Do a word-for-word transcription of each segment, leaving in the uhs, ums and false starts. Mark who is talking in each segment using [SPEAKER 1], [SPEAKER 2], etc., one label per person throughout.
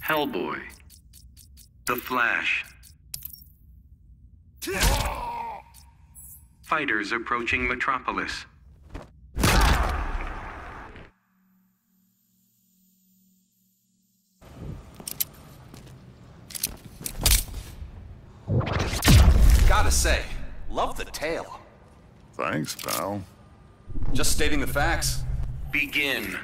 [SPEAKER 1] Hellboy. The Flash. Fighters approaching Metropolis.
[SPEAKER 2] Gotta say, love the tale.
[SPEAKER 3] Thanks, pal.
[SPEAKER 2] Just stating the facts.
[SPEAKER 1] Begin.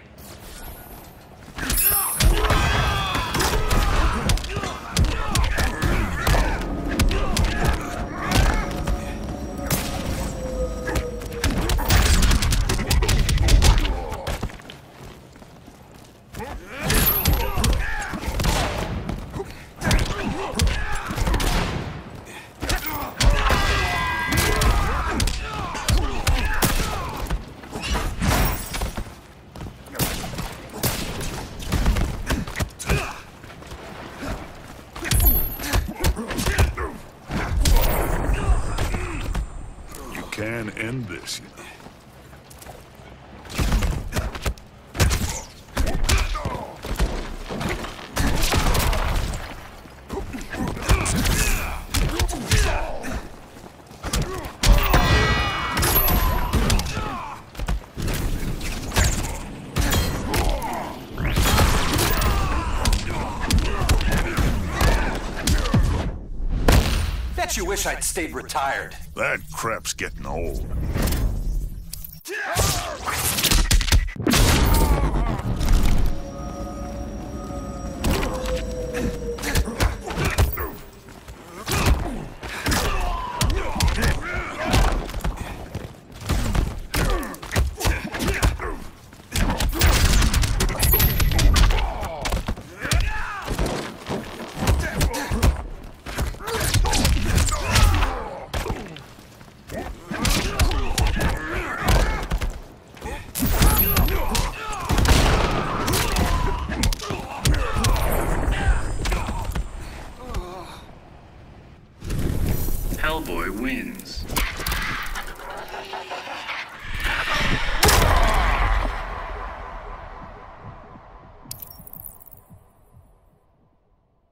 [SPEAKER 3] Can end this, you know.
[SPEAKER 2] Bet you wish I'd stayed retired.
[SPEAKER 3] That crap's getting old.